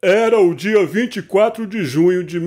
Era o dia 24 de junho de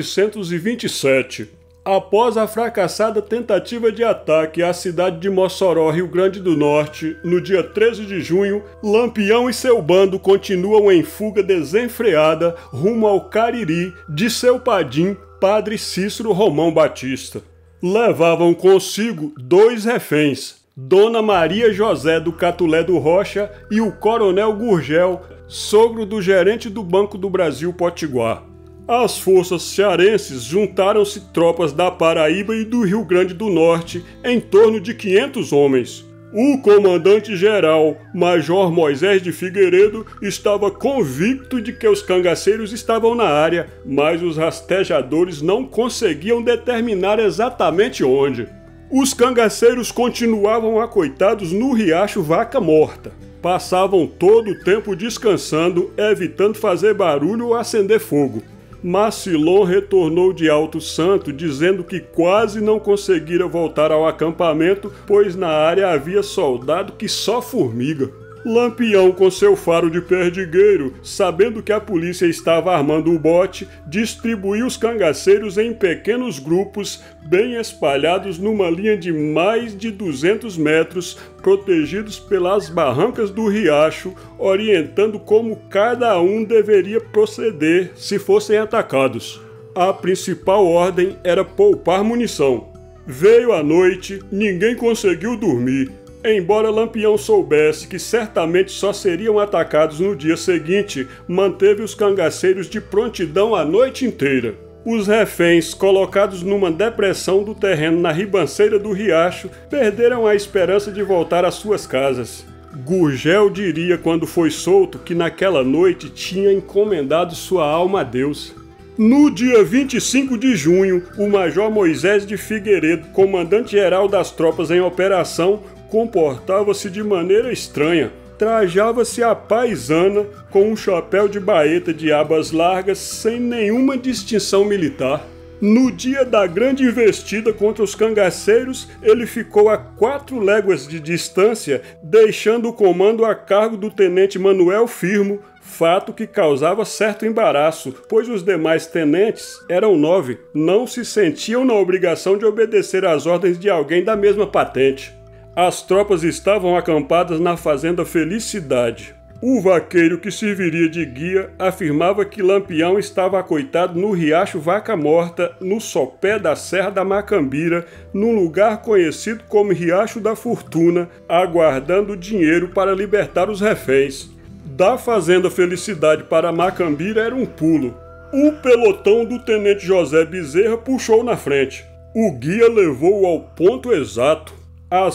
1927. Após a fracassada tentativa de ataque à cidade de Mossoró, Rio Grande do Norte, no dia 13 de junho, Lampião e seu bando continuam em fuga desenfreada rumo ao Cariri de seu padim, Padre Cícero Romão Batista. Levavam consigo 2 reféns, Dona Maria José do Catulé do Rocha e o Coronel Gurgel, sogro do gerente do Banco do Brasil Potiguar. As forças cearenses juntaram-se tropas da Paraíba e do Rio Grande do Norte, em torno de 500 homens. O comandante-geral, Major Moisés de Figueiredo, estava convicto de que os cangaceiros estavam na área, mas os rastejadores não conseguiam determinar exatamente onde. Os cangaceiros continuavam acoitados no riacho Vaca Morta. Passavam todo o tempo descansando, evitando fazer barulho ou acender fogo. Macilon retornou de Alto Santo dizendo que quase não conseguira voltar ao acampamento, pois na área havia soldado que só formiga. Lampião, com seu faro de perdigueiro, sabendo que a polícia estava armando o bote, distribuiu os cangaceiros em pequenos grupos, bem espalhados numa linha de mais de 200 metros, protegidos pelas barrancas do riacho, orientando como cada um deveria proceder se fossem atacados. A principal ordem era poupar munição. Veio a noite, ninguém conseguiu dormir. Embora Lampião soubesse que certamente só seriam atacados no dia seguinte, manteve os cangaceiros de prontidão a noite inteira. Os reféns, colocados numa depressão do terreno na ribanceira do riacho, perderam a esperança de voltar às suas casas. Gurgel diria quando foi solto que naquela noite tinha encomendado sua alma a Deus. No dia 25 de junho, o Major Moisés de Figueiredo, comandante-geral das tropas em operação, comportava-se de maneira estranha. Trajava-se à paisana, com um chapéu de baeta de abas largas, sem nenhuma distinção militar. No dia da grande investida contra os cangaceiros, ele ficou a 4 léguas de distância, deixando o comando a cargo do tenente Manuel Firmo, fato que causava certo embaraço, pois os demais tenentes, eram 9, não se sentiam na obrigação de obedecer às ordens de alguém da mesma patente. As tropas estavam acampadas na fazenda Felicidade. O vaqueiro que serviria de guia afirmava que Lampião estava acoitado no riacho Vaca Morta, no sopé da Serra da Macambira, num lugar conhecido como Riacho da Fortuna, aguardando dinheiro para libertar os reféns. Da fazenda Felicidade para Macambira era um pulo. O pelotão do tenente José Bezerra puxou na frente. O guia levou-o ao ponto exato. Às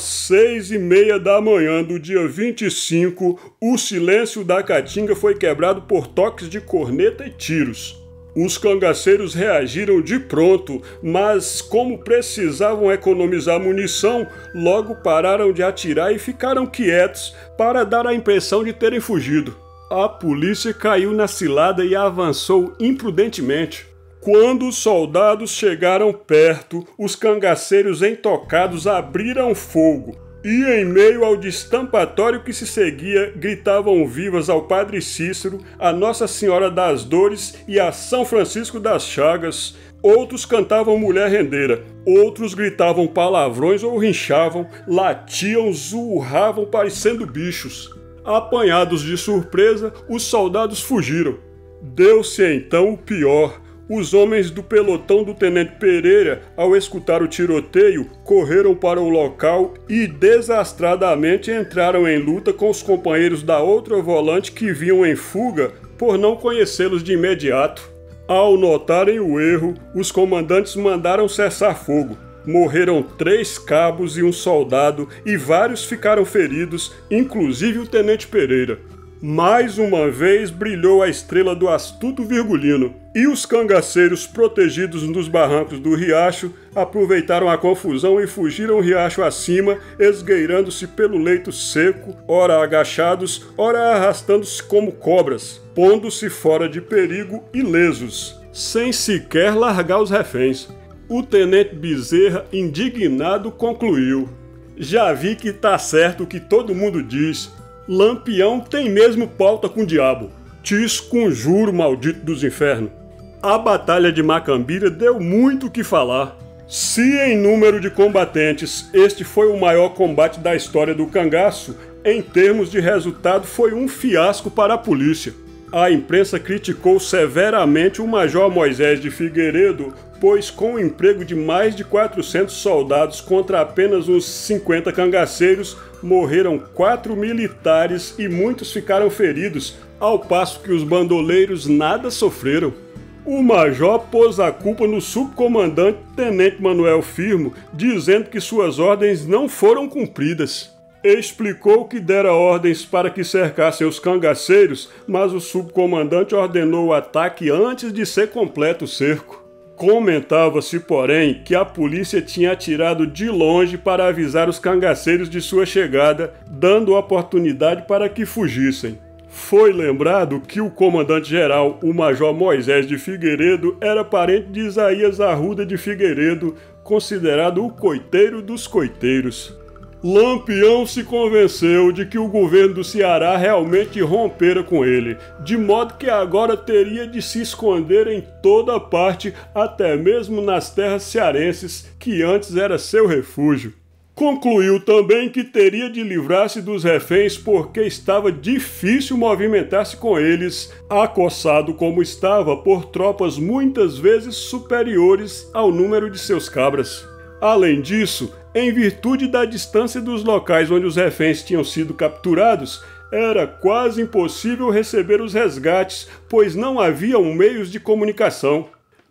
6h30 da manhã do dia 25, o silêncio da Caatinga foi quebrado por toques de corneta e tiros. Os cangaceiros reagiram de pronto, mas como precisavam economizar munição, logo pararam de atirar e ficaram quietos para dar a impressão de terem fugido. A polícia caiu na cilada e avançou imprudentemente. Quando os soldados chegaram perto, os cangaceiros intocados abriram fogo. E em meio ao destampatório que se seguia, gritavam vivas ao Padre Cícero, a Nossa Senhora das Dores e a São Francisco das Chagas. Outros cantavam Mulher Rendeira, outros gritavam palavrões ou rinchavam, latiam, zurravam parecendo bichos. Apanhados de surpresa, os soldados fugiram. Deu-se então o pior. Os homens do pelotão do tenente Pereira, ao escutar o tiroteio, correram para o local e desastradamente entraram em luta com os companheiros da outra volante que vinham em fuga por não conhecê-los de imediato. Ao notarem o erro, os comandantes mandaram cessar fogo. Morreram 3 cabos e um soldado e vários ficaram feridos, inclusive o tenente Pereira. Mais uma vez brilhou a estrela do astuto Virgulino, e os cangaceiros, protegidos nos barrancos do riacho, aproveitaram a confusão e fugiram riacho acima, esgueirando-se pelo leito seco, ora agachados, ora arrastando-se como cobras, pondo-se fora de perigo ilesos, sem sequer largar os reféns. O tenente Bezerra, indignado, concluiu: "Já vi que tá certo o que todo mundo diz. Lampião tem mesmo pauta com o diabo." Te esconjuro, maldito dos infernos. A Batalha de Macambira deu muito o que falar. Se em número de combatentes este foi o maior combate da história do cangaço, em termos de resultado foi um fiasco para a polícia. A imprensa criticou severamente o Major Moisés de Figueiredo, pois com o emprego de mais de 400 soldados contra apenas uns 50 cangaceiros, morreram 4 militares e muitos ficaram feridos, ao passo que os bandoleiros nada sofreram. O major pôs a culpa no subcomandante Tenente Manuel Firmo, dizendo que suas ordens não foram cumpridas. Explicou que dera ordens para que cercassem os cangaceiros, mas o subcomandante ordenou o ataque antes de ser completo o cerco. Comentava-se, porém, que a polícia tinha atirado de longe para avisar os cangaceiros de sua chegada, dando oportunidade para que fugissem. Foi lembrado que o comandante-geral, o Major Moisés de Figueiredo, era parente de Isaías Arruda de Figueiredo, considerado o coiteiro dos coiteiros. Lampião se convenceu de que o governo do Ceará realmente rompera com ele, de modo que agora teria de se esconder em toda parte, até mesmo nas terras cearenses, que antes era seu refúgio. Concluiu também que teria de livrar-se dos reféns porque estava difícil movimentar-se com eles, acossado como estava por tropas muitas vezes superiores ao número de seus cabras. Além disso, em virtude da distância dos locais onde os reféns tinham sido capturados, era quase impossível receber os resgates, pois não haviam meios de comunicação.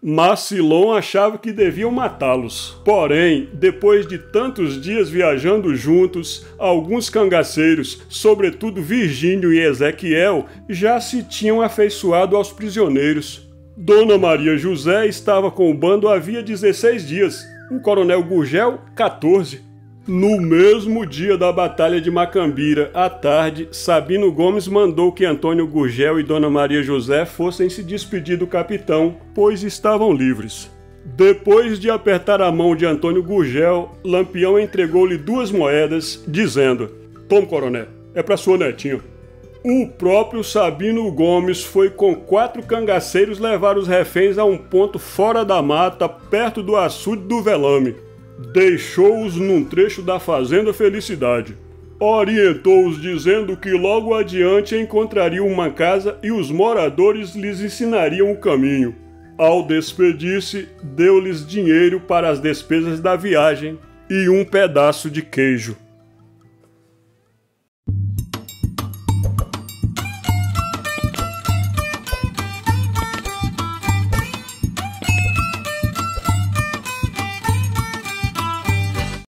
Macilon achava que deviam matá-los. Porém, depois de tantos dias viajando juntos, alguns cangaceiros, sobretudo Virgínio e Ezequiel, já se tinham afeiçoado aos prisioneiros. Dona Maria José estava com o bando havia 16 dias, o coronel Gurgel, 14. No mesmo dia da Batalha de Macambira, à tarde, Sabino Gomes mandou que Antônio Gurgel e Dona Maria José fossem se despedir do capitão, pois estavam livres. Depois de apertar a mão de Antônio Gurgel, Lampião entregou-lhe 2 moedas, dizendo: "Tome, coronel, é para sua netinha." O próprio Sabino Gomes foi com 4 cangaceiros levar os reféns a um ponto fora da mata, perto do açude do Velame. Deixou-os num trecho da Fazenda Felicidade. Orientou-os dizendo que logo adiante encontrariam uma casa e os moradores lhes ensinariam o caminho. Ao despedir-se, deu-lhes dinheiro para as despesas da viagem e um pedaço de queijo.